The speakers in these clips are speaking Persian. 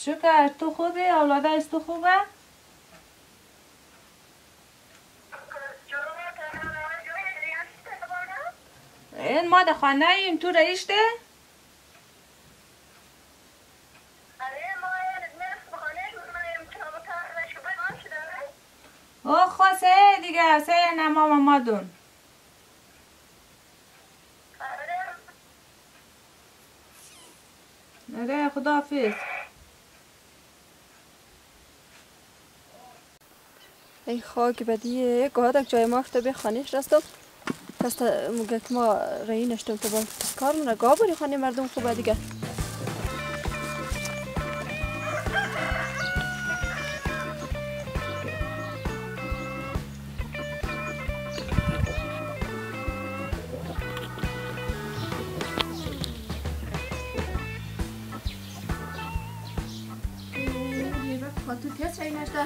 شکر تو خوبی؟ اولاده از تو خوبه؟ این ما در خانه ایم تو رئیس ده؟ اوه خواه سه دیگه سه نما مامادون آره خداحافظ ای خاک بدیه گادک جای ما تا به خانهش رستم پس موگه که ما رایی نشتم تو با کار من گاه بری خانه مردم خوبه دیگه تو تیز رایی نشته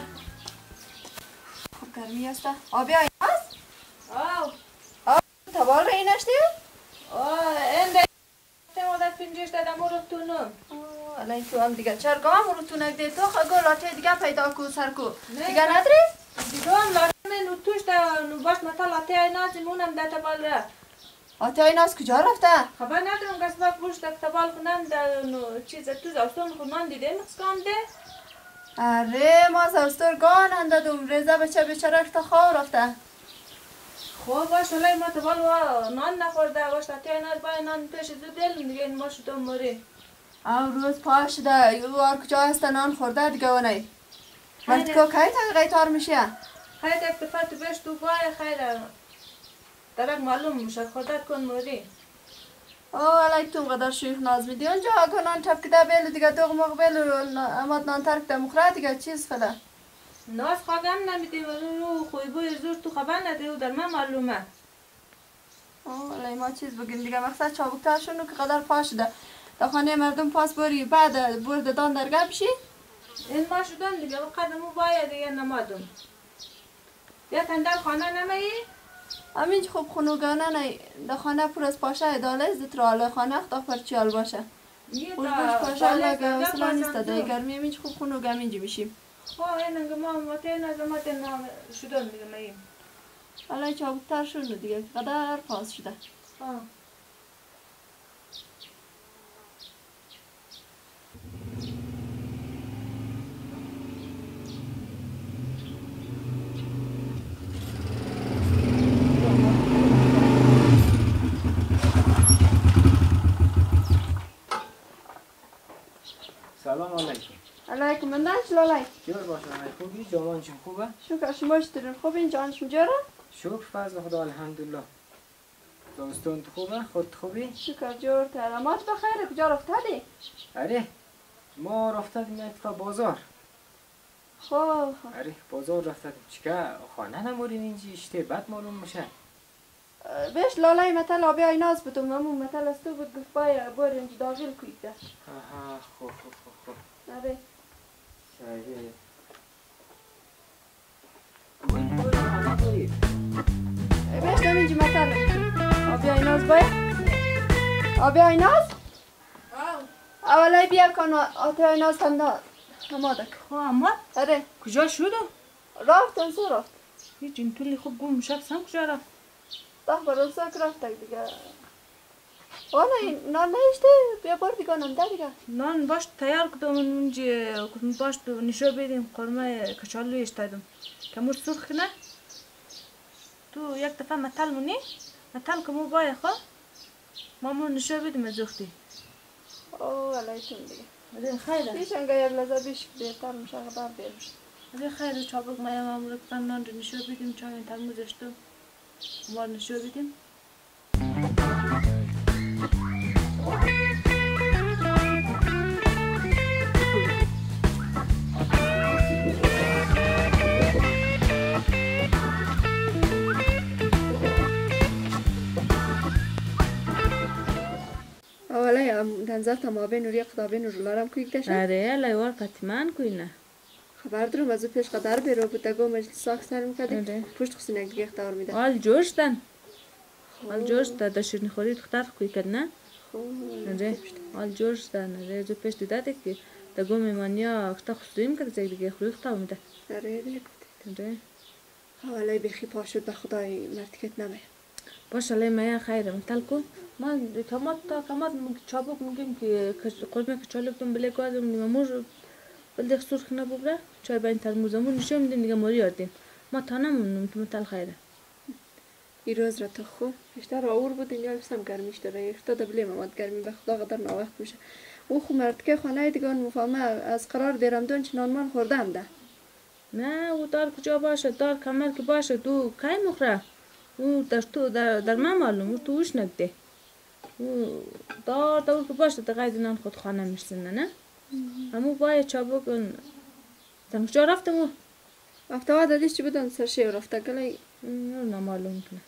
خب گرمی هسته آبی آئی هست؟ آب تبال رایی نشته؟ این ده مادر پینجش دادم رو تو نم الان تو هم دیگه چرگاه هم رو تو نگده تو خگاه لاته دیگه پیدا کو سر کو دیگه نداری؟ دیگه هم لاته من توش ده باش متا لاته ای نازمونم ده تبال ره لاته ای ناز کجا رفته؟ خبر ندارم قصبه پوش ده تبال کنم ده چیز تو زاستون خونان دیده مخصکام ده اره ما زاستور گان اندادم رزه بچه بچه تا خواه رفته خب باش ولی ما تبال و نان نخورده باش لاته ای ناز باید نان توش زود دلم دیگه این باش تو موری روز پاش ده یو آر کجا هست نان خورده دیگه و نی وقت که که تقیقی تار میشه خیلی یک دفعه تو بهش تو باید خیلی درک معلوم میشه خودت کن موری الان تو قدر شیخ ناز میدی اونجا اگه نان تب کده بیلو دیگه دوغ مغ بیلو اماد نان ترک ده مخوره دیگه چیز فله ناز خواهم نمیدی و خوی بوی زور تو خبر نده و در من معلومه الان ما چیز بگیم دیگه مقصد چابکتر شونو که قدر پاش ده در خانه مردم پاس باری بعد برده دان درگه بشی این ما شدن دیگه و قدمو باید دیگه نمادم یا تندر خانه نمایی؟ همین خوب خونوگانه نه در خانه پر از پاشه داله زد را آله خانه اختا پر چیال باشه خوش باش پاشه لگه اصلا نیست ده گرمی همین خوب خونوگه همینجی میشیم این انگه ما ماته نزمات نام شدن دیگه ماییم الان چابکتر شده دیگه قدر پاس شده سلام علیکم. علیکم منش لالای. جور باشه خوبی جوان چون خوبه؟ شکر شما چطورین خوبین جانشون جوره؟ شکر فضل خدا الحمدلله. دوستان خوبه خود خوبی؟ شکر جور ترامات بخیر کجا رفتادی؟ اره ما رفتادیم اتفاق بازار. خوب اره بازار رفتادیم چیکار خانه نمورین اینجی اشته بد معلوم میشه. بیش لالای مثل آبی ای ناز بودم همون مثل از تو بود گفت باید بار اینجا داخل کویده خوب آره شایده بیش دم اینجا مثل آبی ای ناز باید آبی ای ناز اولای بیا کن آبی ای ناز همادک اماد؟ آره کجا شده؟ رفتن سو رفت هیچ این طولی خوب گم شب کجا رفت؟ ده برای ساک رفت دیگه نان نیشته بیا بار دیگه نان ده دیگه نان باش تیار کدوم اونجا باش نشو بیدیم قرمه کچالو اشتادم کمور سرخ نه تو یک دفعه متل مونی متل کمو بای خواه مامون نشو بیدیم از اختی علیکم دیگه ازی خیره بیش انگه یک لحظه بیش بهتر میشه خبر بیرش ازی خیره چابک مایا مامون کتن نان رو نشو بیدیم چای ترموز اشتم ما نشو بیدیم تنزل تمابین و ریق تابین و جلارم کویک داشت؟ آره لایوار قطمان کوینه خبر دارم از او پیش قدر بیرو بود گو مجلس ساک سرم کردیم پشت خسینه دیگه اختار میده آل جوشتن آل جوشتن دا شیرنی خوری دختر کوی کرد نه؟ آره آل جوشتن آره جو پیش دیده که دگو میمانیا کتا خستویم کرد زیگ دیگه خوری ختا میده آره دیگه تنده حالا بخی پاشد به خدای مرتکت نمه باش علی مایا خیره متل کو من کمات چابک میگیم که قرمه کچالو کدوم بله گازم نیممور بلده سرخ نبوده چای با این ترموزمون نشون میدیم دیگه موری آردیم ما تانمونم تو متل خیره این روز را تا خوب بیشتر آور بود اینجا بسم گرمیش داره اختا دبلی مامد گرمی به خدا قدر ناوقت میشه او خو مرتکه خانه دیگه مفهمه از قرار دیرم دون چنان من خوردم ده نه او دار کجا باشه دار کمر که باشه تو کی مخره او در ما معلوم او توش نگده او دار که باشه تا قید نان خود خانه میشسنه نه همو باید چابک زن کجا رفتم او رفته ها دادیش چی بدن سرشی رفته گلی نمعلوم کنه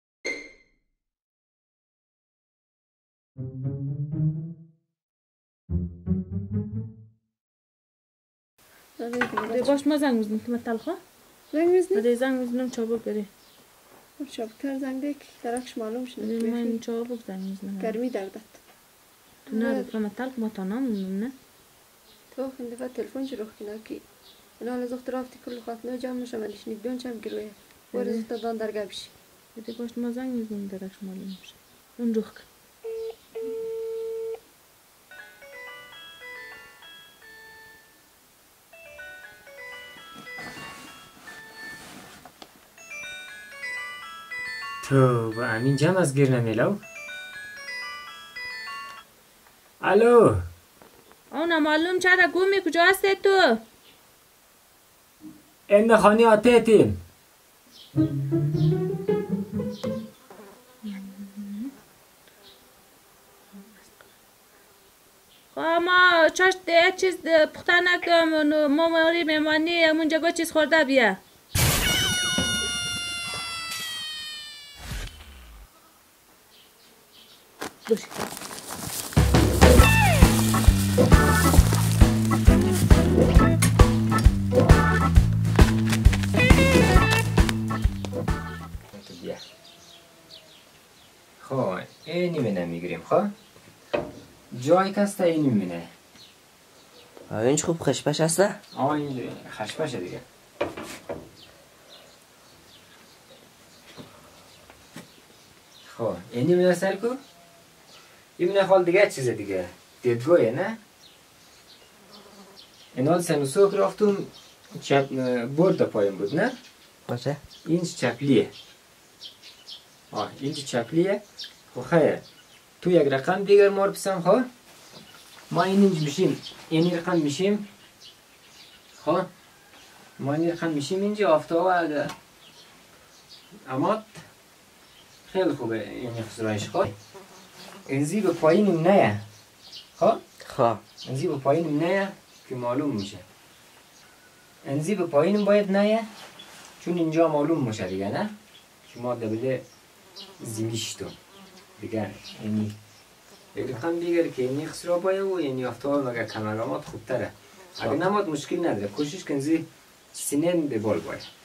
ده باش ما زنگ میزنیم که متل خواه زنگ میزنی؟ ده زنگ میزنیم چابک بری چابکتر زنگ ده که درکش معلوم شده من چابک زنگ میزنم گرمی دردت تو نه که متل که ما تانم نه تو خنده فت تلفن چی روخ کنه که اینا حالا زخت رافتی کل خاطمه جمع میشه منش نیدون چم گروه ورز تا دان درگاه بشی ده باش ما زنگ میزنیم درکش معلوم میشه اون روخ کن تو با امین جمع از گیر نمیلو الو اون معلوم چرا گومی کجا هستی تو این خانی آته تیم ما چاش ده چیز پخته نکم ما موری میمانی همونجا با چیز خورده بیا دوشی خب اینی منه میگیریم خب جای کسته اینی منه اینج خوب خشپش هسته؟ اینجوری خشپشه دیگه خب اینی منه سر کو این منه خال دیگه چیز دیگه دیدگویه نه اینا سن و سوک رفتم برد پایم بود نه باشه اینج چپلیه اینج چپلیه خب خیلی تو یک رقم دیگر مار پسم خب ما اینج میشیم اینی رقم میشیم خب ما اینی رقم میشیم اینجا آفتاب اگه اما خیلی خوبه این خسرایش خب انزی به پایینم نه خب انزی به پایینم نه که معلوم میشه انزی به پایینم باید نه چون اینجا معلوم میشه دیگه نه که ما دبله زیمیشتو دیگه اینی یک رقم دیگر که اینی خسرا باید و اینی آفتاب مگه کمرامات خوبتره اگه نماد مشکل نداره کوشش کنزی سینه به بال باید